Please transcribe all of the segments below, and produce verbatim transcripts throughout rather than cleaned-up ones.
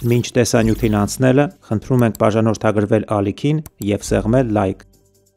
Մինչ տեսանյութին անցնելը, խնդրում ենք բաժանորդագրվել ալիքին և սեղմել լայք։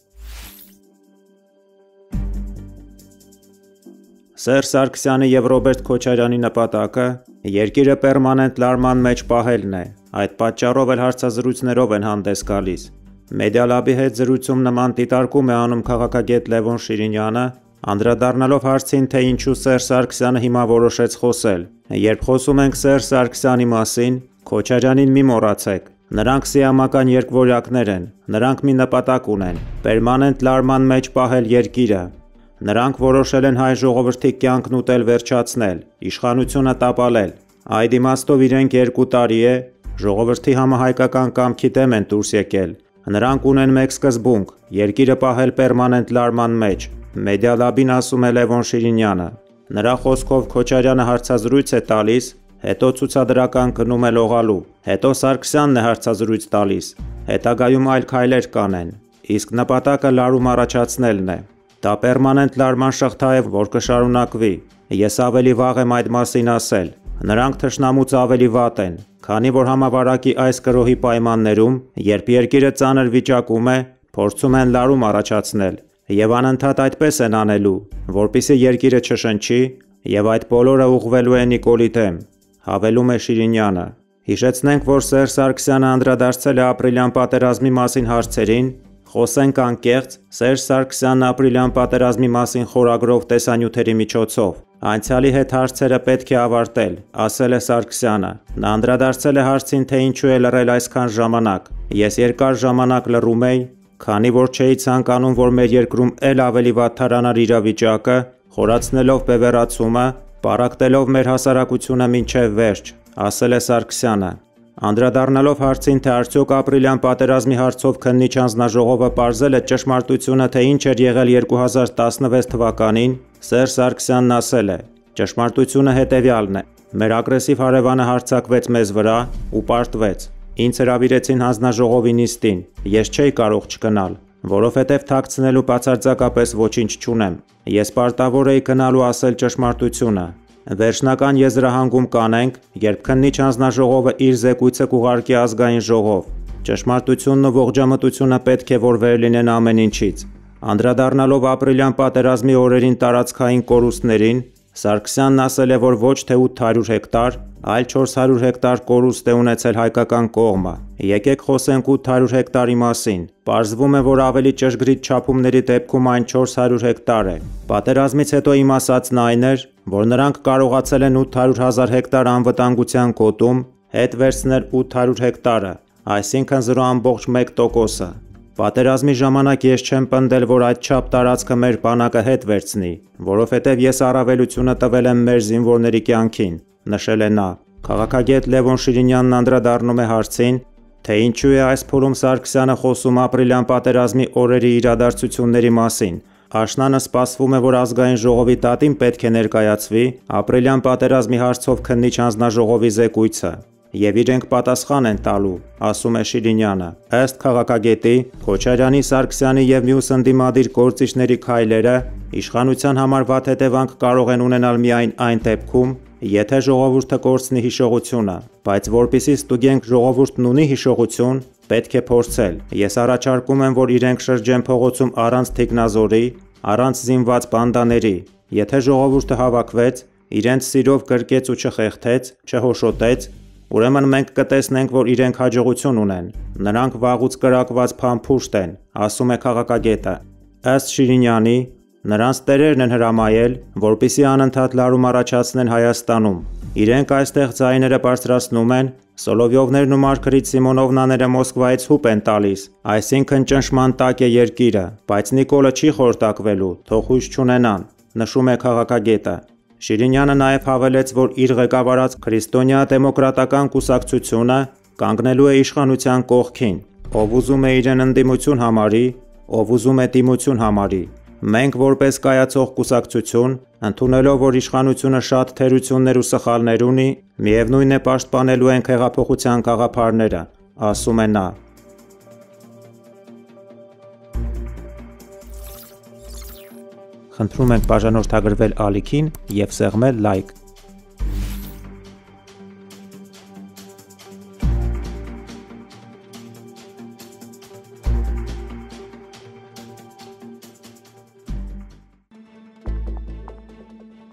Սերժ Սարգսյանի և Ռոբերտ Քոչարյանի նպատակը երկիրը պերմանենտ լարման մեջ պահելն է, այդ պատճառով էլ հարցազրույցներով են հանդես գալիս։ Մեդիալաբի հետ զրույցում նման դիտարկում է անում քաղաքագետ Լևոն Շիրինյանը, անդրադառնալով հարցին, թե ինչու Սերժ Սարգսյանը հիմա որոշեց խոսել։ Երբ խոսում ենք Սերժ Սարգսյանի մասին, Քոչարյանին մի մոռացեք։ Նրանք սիամական երկվորյակներ են, նրանք մի նպատակ ունեն՝ պերմանենտ լարման մեջ պահել երկիրը։ Նրանք որոշել են հայ ժողովրդի կյանքն ուտել վերջացնել, իշխանությունը տապալել։ Այդ իմաստով իրենք երկու տարի է ժողովրդի համահայկական կամքի դեմ են դուրս եկել։ Նրանք ունեն մեկ սկզբունք՝ երկիրը պահել պերմանենտ լարման մեջ։ Մեդիալաբին ասում է Լևոն Շիրինյանը։ Նրա խոսքով Քոչարյանը հարցազրույց է տալիս, հետո ցուցադրական գնում է լողալու, հետո Սարգսյանն է հարցազրույց տալիս, հետագայում այլ քայլեր կանեն, իսկ նպատակը լարում առաջացնելն է։ Դա պերմանենտ լարման շղթա է, որ կշարունակվի։ Ես ավելի վաղ եմ այդ մասին ասել։ Նրանք թշնամուց ավելի վատ են, քանի որ համավարակի այս կրոհի պայմաններում, երբ երկիրը ծանր վիճակում է, փորձում են լարում առաջացնել, եւ անընդհատ այդպես են անելու, որպեսզի երկիրը չշնչի, եւ այդ բոլորը ուղղվելու է Նիկոլի դեմ, հավելում է Շիրինյանը։ Հիշեցնենք, որ Սերժ Սարգսյանը անդրադարձել է ապրիլյան պատերազմի մասին հարցերին, խոսենք անկեղծ, Սերժ Սարգսյանն ապրիլյան պատերազմի մասին խորագրով տեսանյութերի միջոցով անցյալի հետ հարցերը պետք է ավարտել, ասել է Սարգսյանը։ Նա անդրադարձել է հարցին, թե ինչու է լռել այսքան ժամանակ։ Ես երկար ժամանակ լռում էի, քանի որ չէի ցանկանում, որ մեր երկրում էլ ավելի վատթարանար իրավիճակը, խորացնելով բևեռացումը, պառակտելով մեր հասարակությունը մինչև վերջ, ասել է Սարգսյանը։ Անդրադառնալով հարցին, թե արդյոք ապրիլյան պատերազմի հարցով քննիչ հանձնաժողովը պարզել է ճշմարտությունը, թե ինչ էր եղել երկու հազար տասնվեց թվականին, Սերժ Սարգսյանն ասել է. ճշմարտությունը հետևյալն է. մեր ագրեսիվ հարևանը հարձակվեց մեզ վրա ու պարտվեց։ Ինձ հրավիրեցին հանձնաժողովի նիստին, ես չէի կարող չգնալ, որովհետև թաքցնելու բացարձակապես ոչինչ չունեմ։ Ես պարտավոր էի գնալու ասել ճշմարտությունը։ Վերջնական եզրահանգում կանենք, երբ քննիչ հանձնաժողովը իր զեկույցը կուղարկի ազգային ժողով։ Ճշմարտությունն ու ողջամտությունը պետք է որ վեր լինեն ամեն ինչից։ Անդրադառնալով ապրիլյան պատերազմի օրերին տարածքային կորուստներին, Սարգսյանն ասել է, որ ոչ թե ութ հարյուր հեկտար, այլ չորս հարյուր հեկտար կորուստ է ունեցել հայկական կողմը։ Եկեք խոսենք ութ հարյուր հեկտարի մասին։ Պարզվում է, որ ավելի ճշգրիտ չափումների դեպքում այն չորս հարյուր հեկտար է։ Պատերազմից հետո իմ ասածն այն էր, որ նրանք կարողացել են ութ հարյուր հազար հեկտար անվտանգության գոտում հետ վերցնել ութ հարյուր հեկտարը, այսինքն զրո ամբողջ մեկ տոկոսը։ Պատերազմի ժամանակ ես չեմ պնդել, որ այդ չափ տարածքը մեր բանակը հետ վերցնի, որովհետև ես առավելությունը տվել եմ մեր զինվորների կյանքին, նշել է նա։ Քաղաքագետ Լևոն Շիրինյանն անդրադառնում է հարցին, թե ինչու է այս փուլում Սարգսյանը խոսում ապրիլյան պատերազմի օրերի իրադարձությունների մասին։ Աշնանը սպասվում է, որ ազգային ժողովի տատին պետք է ներկայացվի ապրիլյան պատերազմի հարցով քննիչ հանձնաժողովի զեկույցը, եւ իրենք պատասխան են տալու, ասում է Շիրինյանը։ Ըստ քաղաքագետի, Քոչարյանի, Սարգսյանի եւ մյուս ընդդիմադիր գործիչների քայլերը իշխանության համար վատ հետևանք կարող են ունենալ միայն այն դեպքում, եթե ժողովուրդը կորցնի հիշողությունը, բայց որpիսի ստուգենք ժողովուրդն ունի հիշողություն, պետք է փորձել։ Ես առաջարկում եմ, որ իրենք շրջեն փողոցում առանց թիկնազորի, առանց զինված բանդաների։ Եթե ժողովուրդը հավաքվեց, իրենց սիրով կրկեց ու չխեղդեց, չհոշոտեց, ուրեմն մենք կտեսնենք, որ իրենք հաջողություն ունեն։ Նրանք վաղուց կրակված փամփուշտ են, ասում է քաղաքագետը։ Ըստ Շիրինյանի, նրանց տերերն են հրամայել, որպեսզի անընդհատ լարում առաջացնեն Հայաստանում։ Իրենք այստեղ ձայները բարձրացնում են, Սոլովյովներն ու Մարգարիտ Սիմոնովնաները Մոսկվայից հուպ են տալիս, այսինքն ճնշման տակ է երկիրը, բայց Նիկոլը չի խորտակվելու, թող հույս չունենան, նշում է քաղաքագետը։ Շիրինյանը նաև հավելեց, որ իր ղեկավարած Քրիստոնյա դեմոկրատական կուսակցությունը կանգնելու է իշխանության կողքին, ով ուզում է իրեն ընդդիմություն համարի, ով ուզում է դիմություն համարի։ Մենք որպես կայացող կուսակցություն, ընդունելով, որ իշխանությունը շատ թերություններ ու սխալներ ունի, միևնույն է պաշտպանելու ենք հեղափոխության գաղափարները, ասում է նա։ Խնդրում ենք բաժանորդագրվել ալիքին և սեղմել լայք։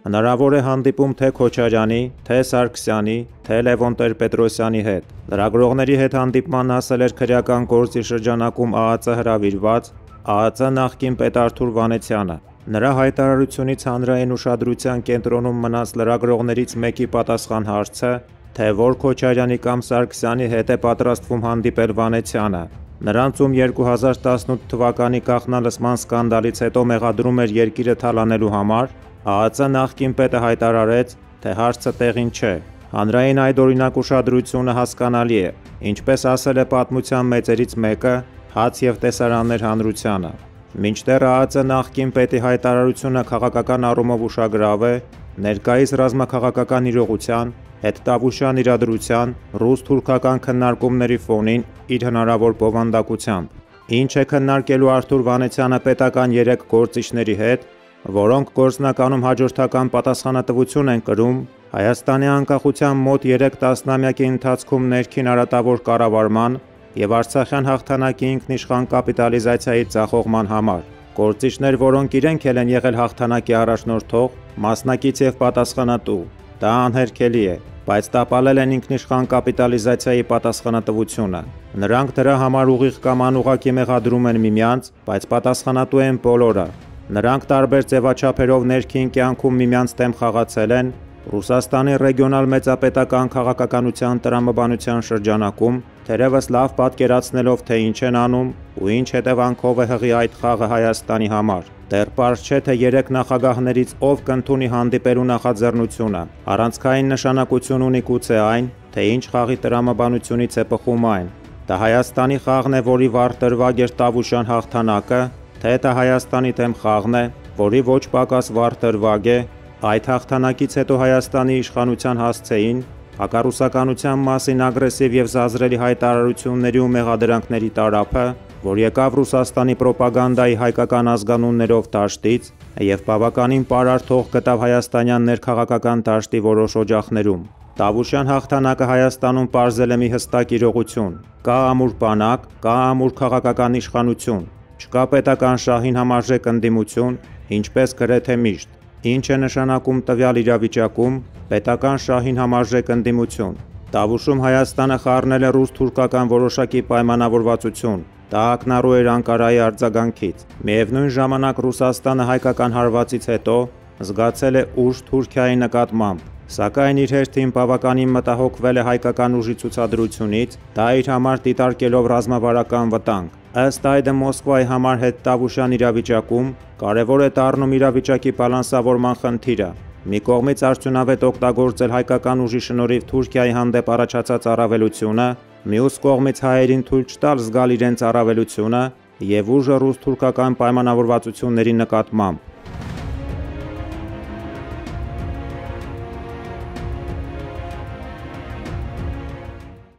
Հնարավոր է հանդիպում թե Քոչարյանի, թե Սարգսյանի, թե Լևոն Տեր-Պետրոսյանի հետ։ Լրագրողների հետ հանդիպման ասել էր քրեական գործի շրջանակում ԱԱԾ հրավիրված ԱԱԾ նախկին պետ Արթուր Վանեցյանը։ Նրա հայտարարությունից հանրային ուշադրության կենտրոնում մնաց լրագրողներից մեկի պատասխան հարցը, թե որ Քոչարյանի կամ Սարգսյանի հետ է պատրաստվում հանդիպել Վանեցյանը։ Նրանց, ում երկու հազար տասնութ թվականի գաղտնալսման սկանդալից հետո մեղադրում էր երկիրը թալանելու համար, ԱԱԾ նախկին պետը հայտարարեց, թե հարցը տեղին չէ։ Հանրային այդօրինակ ուշադրությունը հասկանալի է, ինչպես ասել է պատմության մեծերից մեկը, հաց և տեսարաններ հանրությանը։ Մինչդեռ ԱԱԾ նախկին պետի հայտարարությունը քաղաքական առումով ուշագրավ է, ներկայիս ռազմաքաղաքական իրողության, հետտավուշյան իրադրության, ռուս-թուրքական քննարկումների ֆոնին իր հնարավոր բովանդակությամբ։ Ինչ է քննարկելու Արթուր Վանեցյանը պետական երեք գործիչների հետ, որոնք գործնականում հաջորդական պատասխանատվություն են կրում Հայաստանի անկախության մոտ երեք տասնամյակի ընթացքում ներքին արատավոր կառավարման և Արցախյան հաղթանակի ինքնիշխան կապիտալիզացիայի ձախողման համար։ Գործիչներ, որոնք իրենք էլ են եղել հաղթանակի առաջնորդող, մասնակից և պատասխանատու։ Դա անհերքելի է, բայց տապալել են ինքնիշխան կապիտալիզացիայի պատասխանատվությունը։ Նրանք դրա համար ուղիղ կամ անուղղակի մեղադրում են միմյանց, բայց պատասխանատու են բոլորը։ Նրանք տարբեր ձևաչափերով ներքին կյանքում միմյանց դեմ խաղացել են Ռուսաստանի ռեգիոնալ մեծապետական քաղաքականության տրամաբանության շրջանակում, թերևս լավ պատկերացնելով, թե ինչ են անում ու ինչ հետևանքով է հղի այդ խաղը Հայաստանի համար։ Դեռ պարզ չէ, թե երեք նախագահներից ով կընդունի հանդիպելու նախաձեռնությունը։ Առանցքային նշանակություն ունի գուցե այն, թե ինչ խաղի տրամաբանությունից է բխում այն։ Դա Հայաստանի խաղն է, որի վառ դրվագ էր Տավուշյան հաղթանակը, թե դա Հայաստանի դեմ խաղն է, որի ոչ պակաս վառ դրվագ է այդ հաղթանակից հետո Հայաստանի իշխանության հասցեին հակառուսականության մասին ագրեսիվ և զազրելի հայտարարությունների ու մեղադրանքների տարափը, որ եկավ Ռուսաստանի պրոպագանդայի հայկական ազգանուններով դաշտից և բավականին պարարտ հող գտավ հայաստանյան ներքաղաքական դաշտի որոշ օջախներում։ Տավուշյան հաղթանակը Հայաստանում պարզել է մի հստակ իրողություն. կա ամուր բանակ, կա ամուր քաղաքական իշխանություն, չկա պետական շահին համարժեք ընդդիմություն, ինչպես գրեթե միշտ։ Ինչ է նշանակում տվյալ իրավիճակում պետական շահին համարժեք ընդդիմություն։ Տավուշում Հայաստանը խառնել է ռուս-թուրքական որոշակի պայմանավորվածություն։ Դա ակնառու էր Անկարայի արձագանքից։ Միևնույն ժամանակ Ռուսաստանը հայկական հարվածից հետո զգացել է ուժ Թուրքիայի նկատմամբ, սակայն իր հերթին բավականին մտահոգվել է հայկական ուժի ցուցադրությունից, դա իր համար դիտարկելով ռազմավարական վտանգ։ Ըստ այդմ Մոսկվայի համար հետտավուշյան իրավիճակում կարևոր է դառնում իրավիճակի բալանսավորման խնդիրը։ Մի կողմից արդյունավետ օգտագործել հայկական ուժի շնորհիվ Թուրքիայի հանդեպ առաջացած առավելությունը, մյուս կողմից հայերին թույլ չտալ զգալ իրենց առավելությունը և ուժը ռուս-թուրքական պայմանավորվածությունների նկատմամբ։